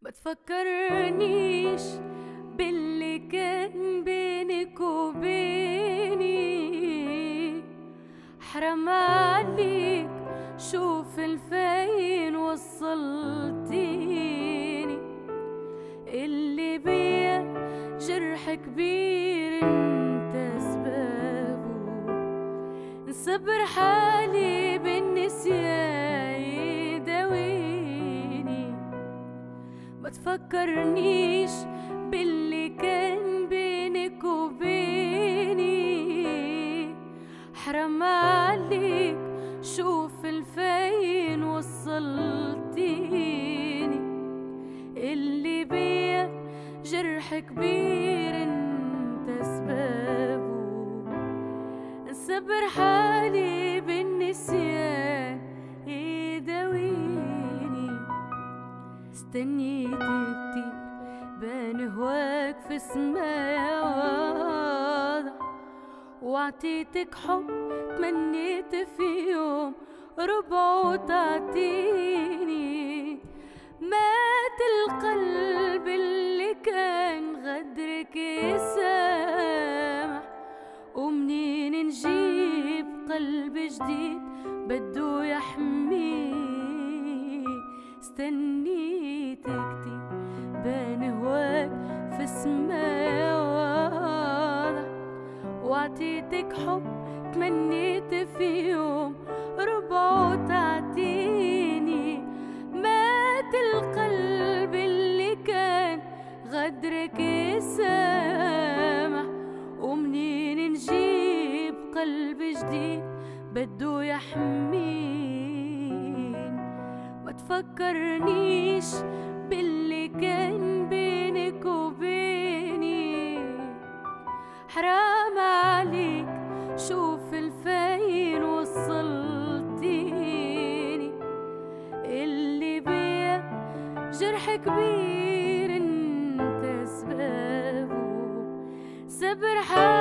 ما تفكرنيش باللي كان بينك وبيني، حرام عليك شوف الفين وصلتيني. اللي بيا جرح كبير انت سبابه، نصبر حالي بالنسيان يداويني. ما تفكرنيش باللي كان بينك وبيني، حرام عليك شوف الفين وصلتيني. اللي بيا جرح كبير انت سبابه، صبر حالي بالنسيان يداويني. استنيت كتير بان هواك في السما واضح، وعطيتك حب تمنيت في يوم ربعه تعطيني. مات القلب اللي كان غدرك يسامح، ومنين نجيب قلب جديد بده يحميه. استنيت كتير بان هواك في السما واضح، وعطيتك حب تمنيت في يوم ربعه تعطيني. مات القلب اللي كان غدرك يسامح، ومنين نجيب قلب جديد بده يحمين. ما تفكرنيش باللي كان بينك وبيني، حرام عليك شوف الفين وصلتيني. اللي بيا جرح كبير انت سبابه، صبر حالي